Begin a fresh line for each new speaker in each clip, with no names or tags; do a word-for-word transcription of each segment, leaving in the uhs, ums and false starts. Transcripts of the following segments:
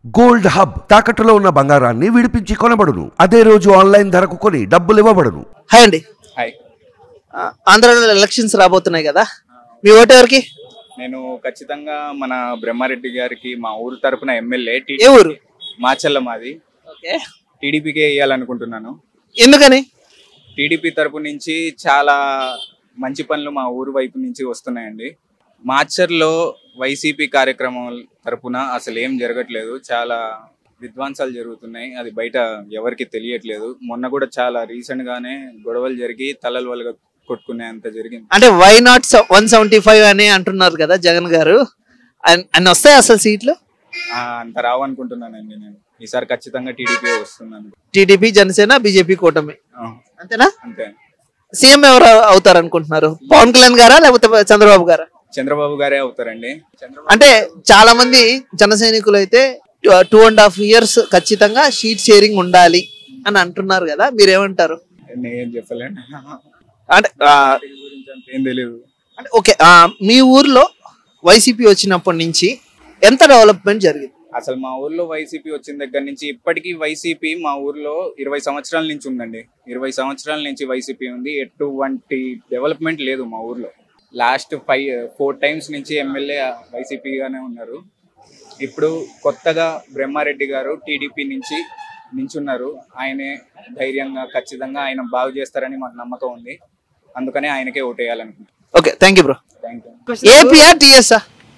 Gold hub తాకట్టులో ఉన్న బంగారాన్ని విడిపించి కొనబడును. అదే రోజు ఆన్లైన్ ధరకు కొని డబ్బులు ఇవ్వబడును.
హాయ్ అండి.
హాయ్.
ఆంధ్రాలో ఎలక్షన్స్ రాబోతున్నాయి కదా, మీ ఓటు ఎవరికి?
నేను ఖచ్చితంగా మన బ్రహ్మారెడ్డి గారికి మా ఊరు తరపున ఎమ్మెల్యే
ఏ ఊరు?
మాచల్ల మాది.
ఓకే.
టీడీపీకే వేయాలనుకుంటున్నాను.
ఎందుకని?
టీడీపీ తరపు నుంచి చాలా మంచి పనులు మా ఊరు వైపు నుంచి వస్తున్నాయండి. మాచర్లో వైసీపీ కార్యక్రమం తరపున అసలు ఏం జరగట్లేదు, చాలా విధ్వంసాలు జరుగుతున్నాయి. అది బయట ఎవరికి తెలియట్లేదు. మొన్న కూడా చాలా రీసెంట్ గానే గొడవలు జరిగి తలలు వలగ కొట్టుకునే అంత జరిగింది.
అంటే why not one seventy five అని అంటున్నారు కదా జగన్ గారు, అన్ని వస్తాయి అసలు సీట్లు?
అంత రావనుకుంటున్నానండి నేను. ఈసారి ఖచ్చితంగా టీడీపీ వస్తున్నాను.
టీడీపీ, జనసేన, బీజేపీ కూటమి అంతేనా?
అంతే.
సీఎం ఎవరు అవుతారు అనుకుంటున్నారు? పవన్ కళ్యాణ్ గారా లేకపోతే చంద్రబాబు గారా?
చంద్రబాబు గారే అవుతారండి.
అంటే చాలా మంది జన సైనికులు అయితే టూ అండ్ హాఫ్ ఇయర్స్ ఖచ్చితంగా షీట్ షేరింగ్ ఉండాలి అని అంటున్నారు కదా, మీరేమంటారు?
నేను చెప్పలేను
అంటే
ఏం తెలియదు.
అంటే ఓకే, మీ ఊర్లో వైసీపీ వచ్చినప్పటి నుంచి ఎంత డెవలప్మెంట్ జరిగింది?
అసలు మా ఊర్లో వైసీపీ వచ్చిన దగ్గర నుంచి ఇప్పటికీ వైసీపీ మా ఊర్లో ఇరవై సంవత్సరాల నుంచి ఉందండి. ఇరవై సంవత్సరాల నుంచి వైసీపీ ఉంది. ఎటువంటి డెవలప్మెంట్ లేదు మా ఊర్లో. లాస్ట్ ఫైవ్ ఫోర్ టైమ్స్ నుంచి ఎమ్మెల్యే వైసీపీగానే ఉన్నారు. ఇప్పుడు కొత్తగా బ్రహ్మారెడ్డి గారు టీడీపీ నుంచి నించున్నారు. ఆయనే ధైర్యంగా ఖచ్చితంగా ఆయన బాగు చేస్తారని మాకు నమ్మకం ఉంది. అందుకనే ఆయనకే ఓటేయాలనుకుంటున్నాను.
Okay, thank you bro.
Thank you.
ఏపీయా టీఎస్ఆ?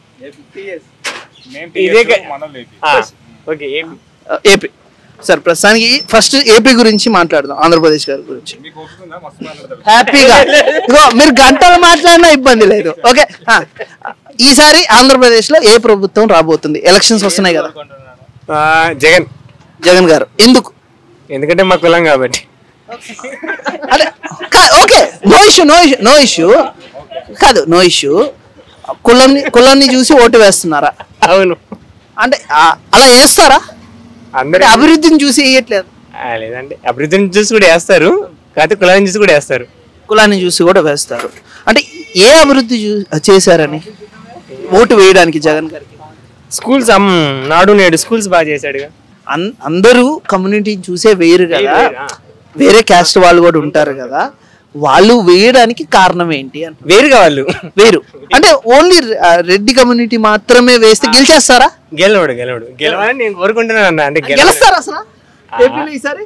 ఏపీ. సార్ ప్రస్తుతానికి ఫస్ట్ ఏపీ గురించి మాట్లాడదాం, ఆంధ్రప్రదేశ్ గారి గురించి హ్యాపీగా. ఇగో మీరు గంటలు మాట్లాడినా ఇబ్బంది లేదు. ఓకే, ఈసారి ఆంధ్రప్రదేశ్ లో ఏ ప్రభుత్వం రాబోతుంది? ఎలక్షన్స్ వస్తున్నాయి కదా.
జగన్.
జగన్ గారు. ఎందుకు?
ఎందుకంటే మా కులం కాబట్టి.
అంటే okay, no issue, no issue, no issue కాదు, నో ఇష్యూ. కులాన్ని కులాన్ని చూసి ఓటు వేస్తున్నారా?
అవును.
అంటే అలా వేస్తారా?
అందరూ
అభివృద్ధిని చూసి వేయట్లేదు.
లేదండి, అభివృద్ధిని చూసి కూడా వేస్తారు, కాకపోతే కులాన్ని చూసి కూడా వేస్తారు.
కులాన్ని చూసి కూడా వేస్తారు. అంటే ఏ అభివృద్ధి చేశారని ఓటు వేయడానికి జగన్ గారికి?
స్కూల్స్, నాడు నేడు స్కూల్స్ బాగా చేశాడుగా.
అందరూ కమ్యూనిటీని చూసే వేయరు కదా, వేరే క్యాస్ట్ వాళ్ళు కూడా ఉంటారు కదా, వాళ్ళు వేయడానికి కారణం ఏంటి? అంటే
వేరుగా వాళ్ళు
వేరు అంటే ఓన్లీ రెడ్డి కమ్యూనిటీ మాత్రమే వేస్తే గెలిచేస్తారా?
గెలవడు గెలవడు గెలవాలని నేను కోరుకుంటున్నాను అన్న. అంటే
గెలుస్తారా అసలు ఏపీలో ఈసారి?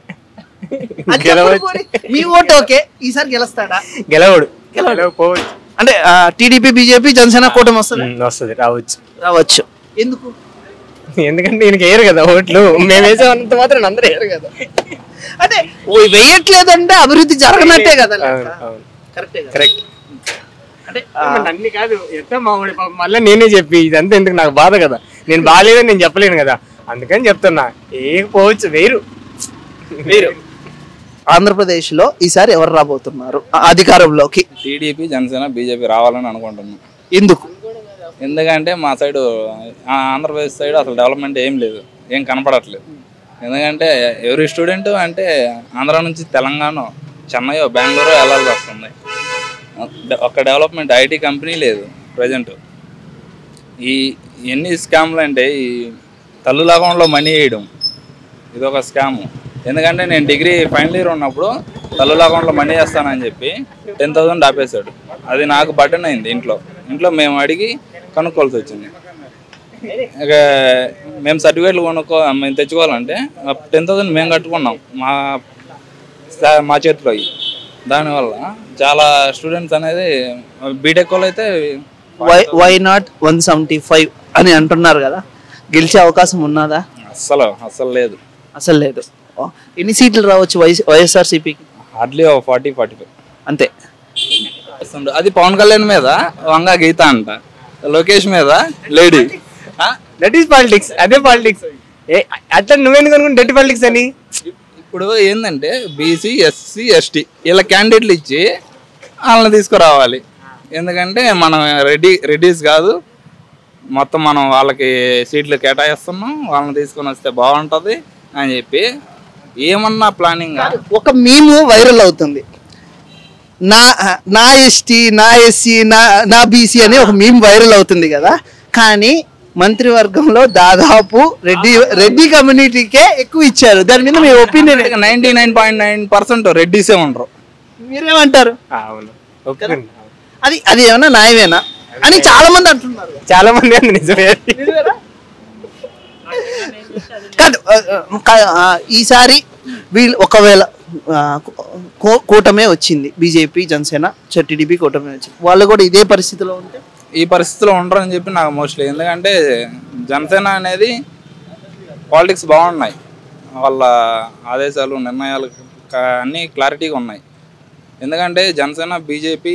మీ ఓటు ఓకే, ఈసారి గెలుస్తాడా?
గెలవడు గెలవకపోవచ్చు.
అంటే టీడీపీ, బీజేపీ, జనసేన కూటమి వస్తుంది.
వస్తుంది, రావచ్చు.
రావచ్చు. ఎందుకు?
ఎందుకంటే ఈయనకి వేయరు కదా ఓట్లు. మేము వేసేంత మాత్రం అందరూ వేయరు కదా.
అంటే వేయట్లేదంటే అభివృద్ధి జరగనట్టే కదా.
కరెక్ట్. అంటే అన్ని కాదు, ఎంత మామూలు మళ్ళీ నేనే చెప్పి ఇదంతా ఎందుకు, నాకు బాధ కదా. నేను బాగాలేదని నేను చెప్పలేను కదా, అందుకని చెప్తున్నా. వేయకపోవచ్చు, వేరు వేరు.
ఆంధ్రప్రదేశ్ లో ఈసారి ఎవరు రాబోతున్నారు అధికారంలోకి?
టీడీపీ, జనసేన, బీజేపీ రావాలని అనుకుంటున్నాను.
ఎందుకు?
ఎందుకంటే మా సైడు ఆంధ్రప్రదేశ్ సైడ్ అసలు డెవలప్మెంట్ ఏం లేదు, ఏం కనపడట్లేదు. ఎందుకంటే ఎవరి స్టూడెంట్ అంటే ఆంధ్ర నుంచి తెలంగాణ, చెన్నై, బెంగళూరు వెళ్ళాల్సి వస్తుంది. ఒక్క డెవలప్మెంట్ ఐటీ కంపెనీ లేదు ప్రజెంట్. ఈ ఎన్ని స్కామ్లు అంటే ఈ తల్లు అకౌంట్లో మనీ వేయడం, ఇది ఒక స్కాము. ఎందుకంటే నేను డిగ్రీ ఫైనల్ ఇయర్ ఉన్నప్పుడు తల్లు అకౌంట్లో మనీ వేస్తానని చెప్పి టెన్ థౌసండ్ ఆపేశాడు. అది నాకు బటన్ అయింది. ఇంట్లో ఇంట్లో మేము అడిగి కనుక్కోవాల్సి వచ్చింది. ఇక మేము సర్టిఫికేట్లు కొనుక్కో మేము తెచ్చుకోవాలంటే టెన్ థౌసండ్ మేము కట్టుకున్నాం మా మా చేతిలో. దానివల్ల చాలా స్టూడెంట్స్ అనేది బీటెక్ వాళ్ళు అయితే
why why not one seventy five అని అంటున్నారు కదా, గెలిచే అవకాశం ఉన్నదా?
అస్సలు అస్సలు లేదు.
అసలు లేదు. ఎన్ని సీట్లు రావచ్చు వైఎస్ఆర్సీపీకి?
హార్డ్లీ ఫార్టీ ఫార్టీ ఫైవ్
అంతే.
అది పవన్ కళ్యాణ్ మీద వంగా గీత అంట, లోకేష్ మీద లేడీ.
That is politics. అదే పాలిటిక్స్. అట్లా నువ్వెందుకు అనుకుంటే డెట్ పాలిటిక్స్ అని?
ఇప్పుడు ఏంటంటే బీసీ, ఎస్సీ, ఎస్టీ ఇలా క్యాండిడేట్లు ఇచ్చి వాళ్ళని తీసుకురావాలి. ఎందుకంటే మనం రెడ్డి రెడ్డీస్ కాదు, మొత్తం మనం వాళ్ళకి సీట్లు కేటాయిస్తున్నాం, వాళ్ళని తీసుకొని వస్తే బాగుంటుంది అని చెప్పి ఏమన్నా ప్లానింగ్.
ఒక మీము వైరల్ అవుతుంది, నా నా ఎస్టీ, నా ఎస్సీ, నా నా బీసీ అని ఒక మీమ్ వైరల్ అవుతుంది కదా. కానీ మంత్రివర్గంలో దాదాపు రెడ్డి రెడ్డి కమ్యూనిటీకే ఎక్కువ ఇచ్చారు. దాని మీద మీ opinion?
Ninety nine point nine percent రెడ్డిసే ఉండరు.
మీరేమంటారు?
అవును ఒప్పుకుంటా.
అది అది ఏమన్నా న్యాయమేనా అని చాలా మంది అంటున్నారు.
చాలా మంది అండి నిజమే.
కాదు ఈసారి వీళ్ళు ఒకవేళ కూటమే వచ్చింది, బీజేపీ జనసేన టీడీపీ కూటమే వచ్చింది, వాళ్ళు కూడా ఇదే పరిస్థితిలో ఉంటే?
ఈ పరిస్థితిలో ఉండరు అని చెప్పి నాకు మోస్ట్లీ. ఎందుకంటే జనసేన అనేది పాలిటిక్స్ బాగున్నాయి, వాళ్ళ ఆదేశాలు నిర్ణయాలు అన్నీ క్లారిటీగా ఉన్నాయి. ఎందుకంటే జనసేన బీజేపీ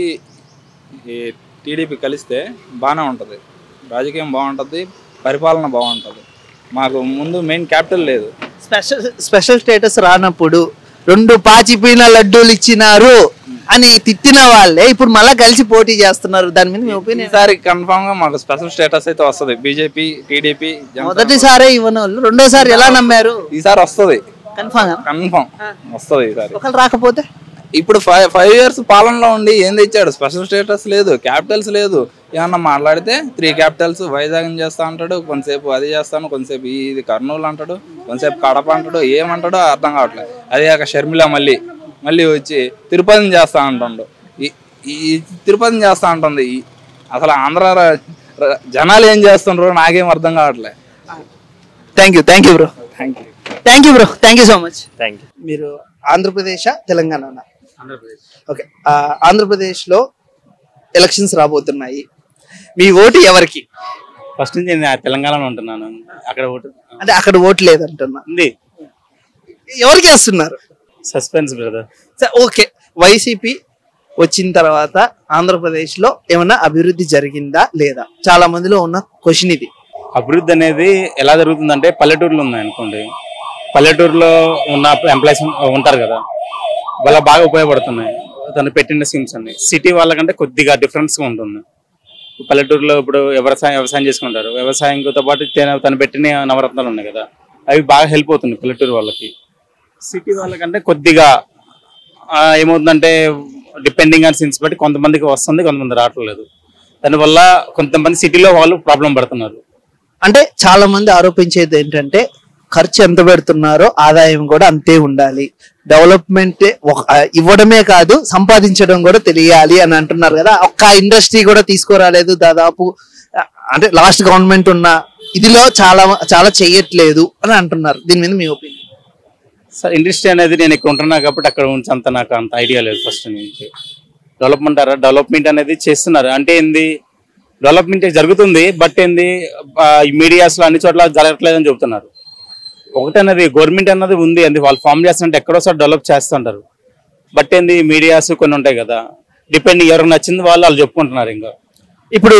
టీడీపీ కలిస్తే బాగానే ఉంటుంది, రాజకీయం బాగుంటుంది, పరిపాలన బాగుంటుంది. మాకు ముందు మెయిన్ క్యాపిటల్ లేదు.
స్పెషల్ స్పెషల్ స్టేటస్ రానప్పుడు రెండు పాచిపోయిన లడ్డూలు ఇచ్చినారు అని తిట్టిన వాళ్ళే ఇప్పుడు మళ్ళీ కలిసి పోటీ చేస్తున్నారు. దాని మీద మీ ఒపీనియన్?
ఈసారి కన్ఫామ్ గా మాకు స్పెషల్ స్టేటస్ అయితే వస్తుంది. బీజేపీ టీడీపీ
మొదటిసారి ఇవ్వని వాళ్ళు రెండోసారి ఎలా నమ్మారు?
ఈసారి వస్తుంది
కన్ఫామ్
కన్ఫామ్ వస్తుంది ఈసారి.
ఒకళ్ళు రాకపోతే
ఇప్పుడు ఫైవ్ ఫైవ్ ఇయర్స్ పాలనలో ఉండి ఏం తెచ్చాడు? స్పెషల్ స్టేటస్ లేదు, క్యాపిటల్స్ లేదు. ఏమన్నా మాట్లాడితే త్రీ క్యాపిటల్స్ వైజాగ్ చేస్తా అంటాడు, కొంతసేపు అది చేస్తాను, కొంతసేపు ఇది కర్నూలు అంటాడు, కొంతసేపు కడప అంటాడు, ఏమంటాడో అర్థం కావట్లేదు. అదే కాక షర్మిల మళ్ళీ మళ్ళీ వచ్చి తిరుపతిని చేస్తా అంటుండు. ఈ తిరుపతిని చేస్తా అంటుంది. అసలు ఆంధ్ర జనాలు ఏం చేస్తుండ్రో నాకేం అర్థం కావట్లేదు.
Thank you thank you bro
thank you
thank you bro thank you so much.
Thank you.
మీరు ఆంధ్రప్రదేశ్ తెలంగాణ? ఓకే, ఆంధ్రప్రదేశ్లో ఎలక్షన్స్ రాబోతున్నాయి, మీ ఓటు ఎవరికి?
ఫస్ట్ నుంచి నేను తెలంగాణలో ఉంటున్నాను, అక్కడ ఓటు
అంటే అక్కడ ఓటు లేదంటున్నా,
ఉంది.
ఎవరికి వేస్తున్నారు?
Suspense brother.
ఓకే, వైసీపీ వచ్చిన తర్వాత ఆంధ్రప్రదేశ్లో ఏమైనా అభివృద్ధి జరిగిందా లేదా? చాలా మందిలో ఉన్న క్వశ్చన్ ఇది.
అభివృద్ధి అనేది ఎలా జరుగుతుందంటే పల్లెటూరులో ఉన్నాయి అనుకోండి, పల్లెటూరులో ఉన్న ఎంప్లాయీస్ ఉంటారు కదా, వాళ్ళ బాగా ఉపయోగపడుతున్నాయి తను పెట్టిన స్కీమ్స్ అన్ని. సిటీ వాళ్ళకంటే కొద్దిగా డిఫరెన్స్గా ఉంటుంది. పల్లెటూరులో ఇప్పుడు వ్యవసాయం వ్యవసాయం చేసుకుంటారు, వ్యవసాయంతో పాటు తను పెట్టిన నవరత్నాలు ఉన్నాయి కదా, అవి బాగా హెల్ప్ అవుతుంది పల్లెటూరు వాళ్ళకి. సిటీ వాళ్ళకంటే కొద్దిగా ఏమవుతుందంటే డిపెండింగ్ ఆన్ సీన్స్ బట్టి కొంతమందికి వస్తుంది, కొంతమంది రావట్లేదు. దానివల్ల కొంతమంది సిటీలో వాళ్ళు ప్రాబ్లం పడుతున్నారు.
అంటే చాలా మంది ఆరోపించేది ఏంటంటే ఖర్చు ఎంత పెడుతున్నారో ఆదాయం కూడా అంతే ఉండాలి, డెవలప్మెంట్ ఇవ్వడమే కాదు సంపాదించడం కూడా తెలియాలి అని అంటున్నారు కదా. ఒక్క ఇండస్ట్రీ కూడా తీసుకురాలేదు దాదాపు, అంటే లాస్ట్ గవర్నమెంట్ ఉన్న ఇదిలో చాలా చాలా చెయ్యట్లేదు అని అంటున్నారు. దీని మీద మీ ఒపీనియన్?
సార్ ఇండస్ట్రీ అనేది నేను ఇక్కడ ఉంటున్నా కాబట్టి అక్కడ ఉంచి అంత నాకు అంత ఐడియా లేదు. ఫస్ట్ నుంచి డెవలప్మెంట్ డెవలప్మెంట్ అనేది చేస్తున్నారు అంటే ఏంది, డెవలప్మెంట్ జరుగుతుంది, బట్ ఏంది మీడియాస్లో అన్ని చోట్ల జరగట్లేదని చెబుతున్నారు. ఒకటన్నది గవర్నమెంట్ అన్నది ఉంది, అది వాళ్ళు ఫామ్ చేస్తుంటే ఎక్కడోసారి డెవలప్ చేస్తుంటారు. బట్ ఏంది మీడియాస్ కొన్ని ఉంటాయి కదా, డిపెండింగ్ ఎవరికి నచ్చింది వాళ్ళు వాళ్ళు చెప్పుకుంటున్నారు. ఇంకా
ఇప్పుడు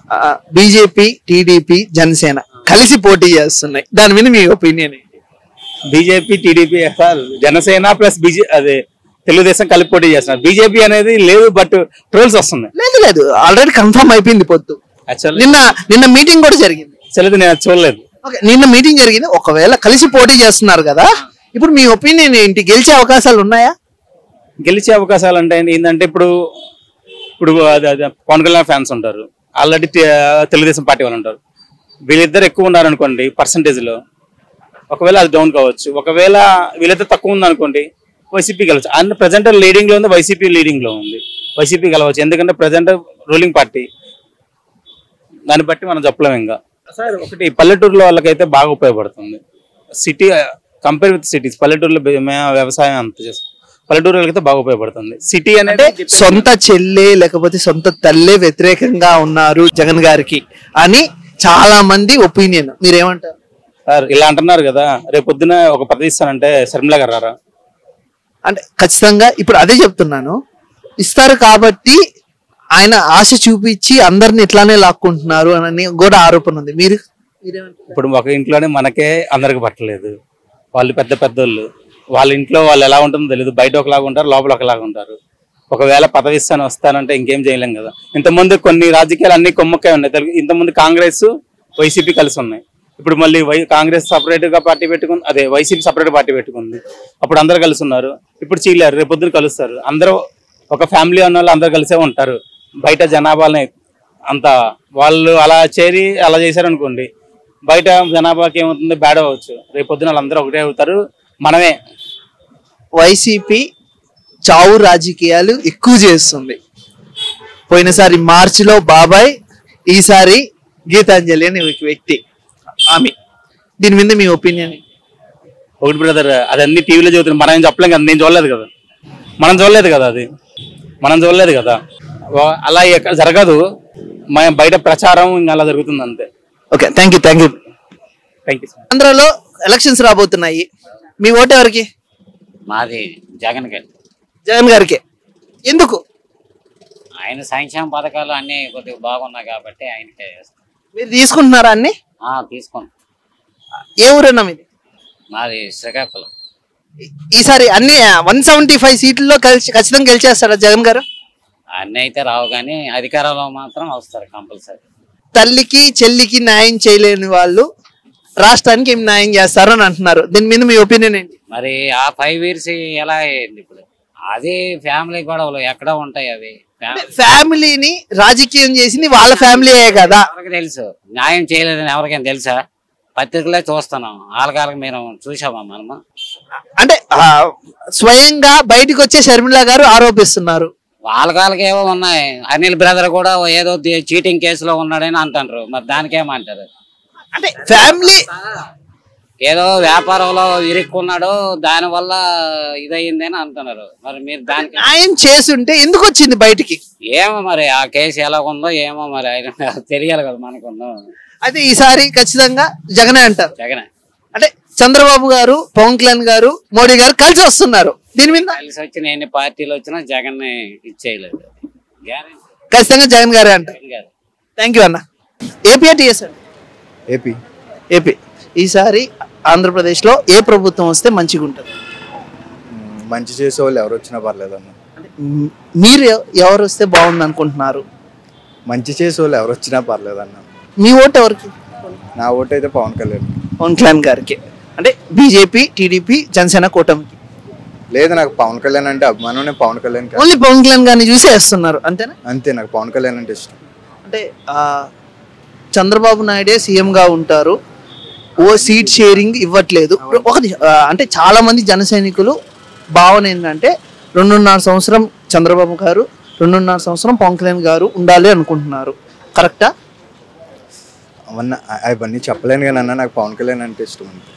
బీజేపీ టీడీపీ జనసేన కలిసి పోటీ చేస్తున్నాయి, దాని మీద మీ opinion?
BJP TDP Janasena plus బీజే అదే తెలుగుదేశం కలిపి పోటీ చేస్తున్నారు. బీజేపీ అనేది లేదు, బట్ ట్రోల్స్ వస్తున్నాయి.
లేదు లేదు ఆల్రెడీ కన్ఫర్మ్ అయిపోయింది పొద్దు. నిన్న నిన్న మీటింగ్ కూడా జరిగింది.
చలేదు, నేను చూడలేదు.
ఓకే, నిన్న మీటింగ్ జరిగింది. ఒకవేళ కలిసి పోటీ చేస్తున్నారు కదా, ఇప్పుడు మీ ఒపీనియన్ ఏంటి? గెలిచే అవకాశాలు ఉన్నాయా?
గెలిచే అవకాశాలు అంటే ఏంటంటే ఇప్పుడు ఇప్పుడు పవన్ కళ్యాణ్ ఫ్యాన్స్ ఉంటారు, ఆల్రెడీ తెలుగుదేశం పార్టీ వాళ్ళు ఉంటారు. వీళ్ళిద్దరు ఎక్కువ ఉన్నారు అనుకోండి పర్సంటేజ్ లో, ఒకవేళ అది డౌన్ కావచ్చు. ఒకవేళ వీళ్ళైతే తక్కువ ఉంది అనుకోండి వైసీపీ గెలవచ్చు. అండ్ ప్రజెంట్ లీడింగ్ లో ఉంది, వైసీపీ లీడింగ్ లో ఉంది, వైసీపీ గెలవచ్చు. ఎందుకంటే ప్రజెంట్ రూలింగ్ పార్టీ, దాన్ని బట్టి మనం చెప్పలేము. ఇంకా సార్ ఒకటి పల్లెటూరులో వాళ్ళకైతే బాగా ఉపయోగపడుతుంది. సిటీ కంపేర్ విత్ సిటీస్, పల్లెటూరులో వ్యవసాయం అంత చేస్తాం, పల్లెటూరు వాళ్ళకైతే బాగా ఉపయోగపడుతుంది. సిటీ అనేది
సొంత చెల్లె లేకపోతే సొంత తల్లే వ్యతిరేకంగా ఉన్నారు జగన్ గారికి అని చాలా మంది ఒపీనియన్. మీరేమంటారు
సార్? ఇలా అంటున్నారు కదా, రేపు పొద్దున ఒక పదవి ఇస్తానంటే శర్మిల గారు రారా?
అంటే ఖచ్చితంగా ఇప్పుడు అదే చెప్తున్నాను, ఇస్తారు కాబట్టి ఆయన ఆశ చూపించి అందరిని ఇట్లానే లాక్కుంటున్నారు అని కూడా ఆరోపణ ఉంది. మీరు
ఇప్పుడు ఒక ఇంట్లోనే మనకే అందరికి పట్టలేదు, వాళ్ళు పెద్ద పెద్దోళ్ళు, వాళ్ళ ఇంట్లో వాళ్ళు ఎలా ఉంటుందో తెలియదు, బయట ఒకలాగా ఉంటారు, లోపల ఒకలాగా ఉంటారు. ఒకవేళ పదవి ఇస్తాను వస్తానంటే ఇంకేం చేయలేం కదా. ఇంతకుముందు కొన్ని రాజకీయాలు అన్ని కొమ్మక్కే ఉన్నాయి. ఇంతకుముందు కాంగ్రెస్ వైసీపీ కలిసి ఉన్నాయి, ఇప్పుడు మళ్ళీ వై కాంగ్రెస్ సపరేట్ గా పార్టీ పెట్టుకుంది, అదే వైసీపీ సపరేట్ పార్టీ పెట్టుకుంది. అప్పుడు అందరు కలిసి ఉన్నారు, ఇప్పుడు చీలారు, రేపు పొద్దున కలుస్తారు. అందరూ ఒక ఫ్యామిలీ ఉన్న వాళ్ళు అందరు కలిసే ఉంటారు. బయట జనాభాలని అంత వాళ్ళు అలా చేరి అలా చేశారనుకోండి, బయట జనాభాకి ఏమవుతుంది, బ్యాడ్ అవ్వచ్చు. రేపు పొద్దున వాళ్ళందరూ ఒకటే అవుతారు, మనమే.
వైసీపీ చావు రాజకీయాలు ఎక్కువ చేస్తుంది. పోయినసారి మార్చిలో బాబాయ్, ఈసారి గీతాంజలి అనే ఒక వ్యక్తి ఆమె. దీని మీద మీ ఒపీనియన్?
ఒకటి బ్రదర్, అది అన్ని టీవీలో చదువుతుంది, మనం ఏం చెప్పలేం కదా. నేను చూడలేదు కదా, మనం చూడలేదు కదా, అది మనం చూడలేదు కదా. అలా ఎక్కడ జరగదు, మనం బయట ప్రచారం ఇంకా అలా జరుగుతుంది అంతే.
Okay, thank you thank you
thank you.
ఆంధ్రాలో ఎలక్షన్స్ రాబోతున్నాయి. మీ ఓటు ఎవరికి?
మాది జగన్ గారి.
జగన్ గారికి. ఎందుకు?
ఆయన సంక్షేమ పథకాలు అన్ని కొద్దిగా బాగున్నాయి కాబట్టి ఆయనకే చేస్తాం.
మీరు తీసుకుంటున్నారా అన్ని?
తీసుకుంటాం.
ఏ ఊరన్నా మీది?
మాది శ్రీకాకుళం.
ఈసారి అన్ని వన్ సెవెంటీ ఫైవ్ సీట్లలో కలిసి ఖచ్చితంగా గెలిచేస్తారా జగన్ గారు?
అన్ని అయితే రావు కానీ అధికారంలో మాత్రం వస్తారు కంపల్సరీ.
తల్లికి చెల్లికి న్యాయం చేయలేని వాళ్ళు రాష్ట్రానికి ఏం న్యాయం చేస్తారని అంటున్నారు. దీని మీద మీ ఒపీనియన్ ఏంటి?
మరి ఆ ఫైవ్ ఇయర్స్ ఎలా అయ్యింది ఇప్పుడు? అది ఫ్యామిలీ గొడవలు ఎక్కడ ఉంటాయి అవి.
ఫ్యామిలీని రాజకీయం చేసింది వాళ్ళ ఫ్యామిలీయే కదా.
ఎవరికి తెలుసు న్యాయం చేయలేదని? ఎవరికైనా తెలుసా? పత్రికలే చూస్తున్నాం, వాళ్ళకి మేము చూసామా మనము?
అంటే స్వయంగా బయటకు వచ్చే షర్మిల గారు ఆరోపిస్తున్నారు.
వాళ్ళకి ఏవో ఉన్నాయి. అనిల్ బ్రదర్ కూడా ఏదో చీటింగ్ కేసులో ఉన్నాడని అంటారు. మరి దానికేమంటారు?
అంటే ఫ్యామిలీ
ఏదో వ్యాపారంలో ఇరుక్కున్నాడు, దాని వల్ల ఇదయింది అని అంటున్నారు. మరి మీరు దానికి
న్యాయం చేసుంటే ఎందుకు వచ్చింది బయటికి?
ఏమో మరి ఆ కేసు ఎలా ఉందో ఏమో మరి ఆయన తెలియాలి కదా మనకుందో.
అయితే ఈసారి ఖచ్చితంగా జగనే అంటారు.
జగనే.
అంటే చంద్రబాబు గారు, పవన్ కళ్యాణ్ గారు, మోడీ గారు కలిసి వస్తున్నారు. దీని మీద
కలిసి వచ్చిన ఎన్ని పార్టీలు వచ్చినా జగన్ ఇచ్చేయలేదు.
ఖచ్చితంగా జగన్ గారే అంటారు. థ్యాంక్ యూ అన్న. ఏపీ టీఎస్ అండి.
ఏపీ
ఏపీ ఈసారి ఆంధ్రప్రదేశ్లో ఏ ప్రభుత్వం వస్తే మంచిగా ఉంటుంది?
మంచి చేసే వాళ్ళు ఎవరు వచ్చినా పర్లేదు అన్న.
మీరు ఎవరు వస్తే బాగుంది అనుకుంటున్నారు?
మంచి చేసే వాళ్ళు ఎవరు వచ్చినా పర్లేదు అన్న.
మీ ఓటు ఎవరికి?
నా ఓటు అయితే పవన్ కళ్యాణ్.
పవన్ కళ్యాణ్ గారికి. అంటే బీజేపీ, టీడీపీ, జనసేన కూటమికి
లేదు. నాకు పవన్ కళ్యాణ్ అంటే అభిమానం. నేను పవన్ కళ్యాణ్
ఓన్లీ పవన్ కళ్యాణ్ గారిని చూసి వేస్తున్నారు అంతేనా?
అంతే, నాకు పవన్ కళ్యాణ్ అంటే ఇష్టం.
అంటే చంద్రబాబు నాయుడే సీఎంగా ఉంటారు, ఓ సీట్ షేరింగ్ ఇవ్వట్లేదు. ఒక అంటే చాలా మంది జన సైనికులు భావన ఏంటంటే రెండున్నర సంవత్సరం చంద్రబాబు గారు, రెండున్నర సంవత్సరం పవన్ కళ్యాణ్ గారు ఉండాలి అనుకుంటున్నారు. కరెక్టా?
అవన్నీ అవన్నీ చెప్పలేను కానీ అన్న, నాకు పవన్ కళ్యాణ్ అంటే ఇష్టం.